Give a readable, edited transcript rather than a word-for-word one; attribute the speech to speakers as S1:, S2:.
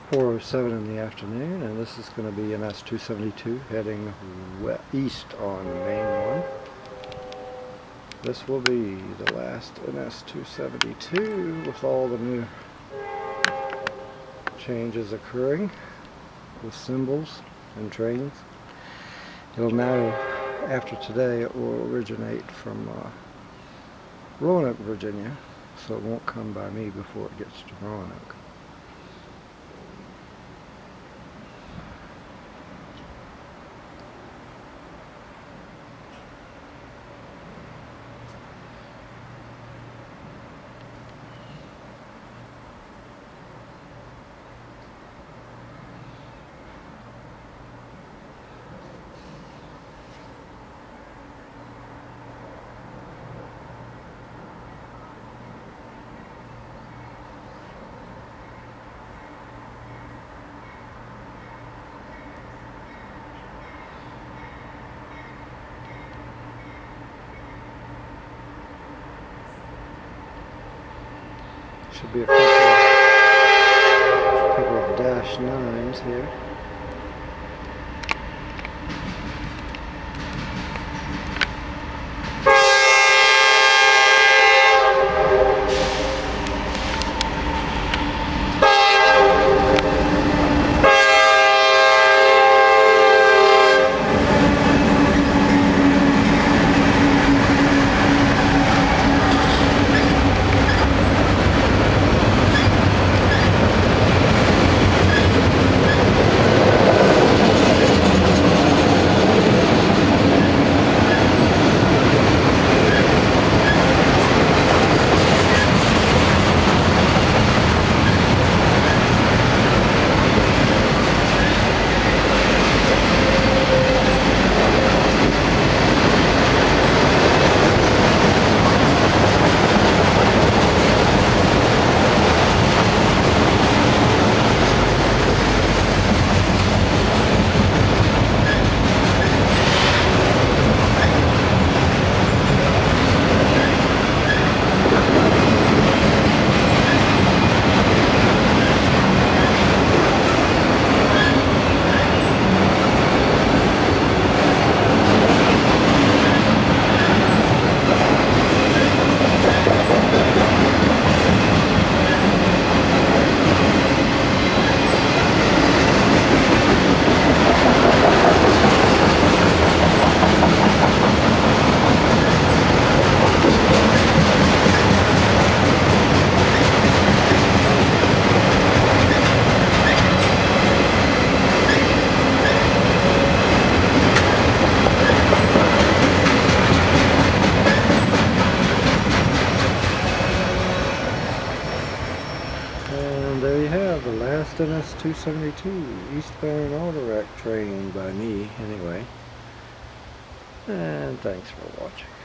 S1: 4:07 in the afternoon, and this is going to be an S272 heading east on Main 1. This will be the last NS272 with all the new changes occurring with symbols and trains. It'll now, after today, it will originate from Roanoke, Virginia, so it won't come by me before it gets to Roanoke. Should be a couple of -9s here. There you have the last NS272 eastbound auto rack train by me, anyway. And thanks for watching.